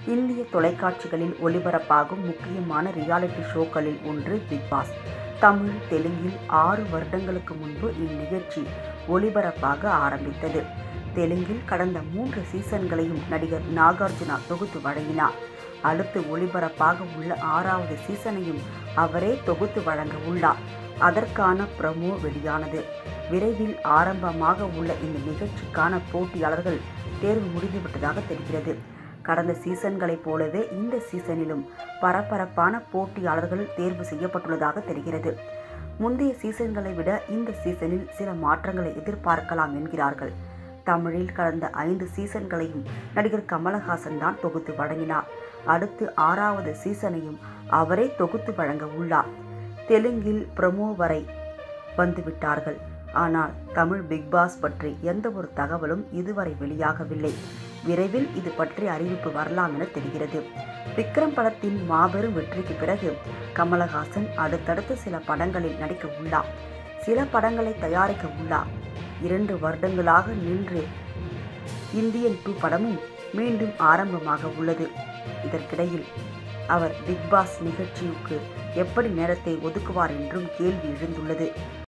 இந்திய தொலைக்காட்சிகளில் ஒளிபரப்பாகும் முக்கியமான ரியாலிட்டி ஷோக்களில் ஒன்று பிக் பாஸ். தமிழ், தெலுங்கில் 6 வருடங்களுக்கு முன்பு இந்நிகழ்ச்சி ஒளிபரப்பாக ஆரம்பித்தது. தெலுங்கில் கடந்த 3 சீசன்களையும் நடிகர் நாகார்ஜுனா தொகுத்து வழங்கினார். அடுத்து ஒளிபரப்பாக உள்ள 6வது சீசனையும் அவரே தொகுத்து வழங்க உள்ளார். அதற்கான ப்ரமோ வெளியானது. விரைவில் ஆரம்பமாக உள்ள இந்த நிகழ்ச்சிக்கான போட்டியாளர்கள் தேர்வு முடிந்துவிட்டதாக தெரிகிறது. கடந்த சீசன்களைப் போலவே இந்த சீசனிலும் பரபரப்பான போட்டியாளர்கள் தேர்வு செய்யப்பட்டுள்ளதாக தெரிகிறது. முந்தைய சீசன்களை விட இந்த சீசனில் சில மாற்றங்களை எதிர்பார்க்கலாம் என்கிறார்கள். தமிழில் கடந்த 5 சீசன்களையும் நடிகர் கமலஹாசன் தான் தொகுத்து வழங்கினார். அடுத்து 6வது சீசனையும் அவரே தொகுத்து வழங்க உள்ளார். தெலுங்கில் ப்ரமோ வரை வந்துவிட்டார்கள். ஆனால் தமிழ் பிக் பாஸ் பற்றி எந்த ஒரு தகவலும் இதுவரை வெளியாகவில்லை. விரைவில் இது பற்றி அறிவிப்பு வரலாம் என தெரிகிறது. விக்ரம் படத்தின் மாபெரும் வெற்றிக்கு பிறகு கமலஹாசன் அடுத்தடுத்து சில படங்களில் நடிக்க உள்ளார். சில படங்களை தயாரிக்க உள்ளார். 2 வருடங்களாக நின்று இந்தியன் 2 படமும் மீண்டும் ஆரம்பமாக உள்ளது. இதற்கிடையில் அவர் பிக் பாஸ் நிகழ்ச்சிக்கு எப்படி நேரத்தை ஒதுக்குவார் என்றும் கேள்வி எழுந்துள்ளது.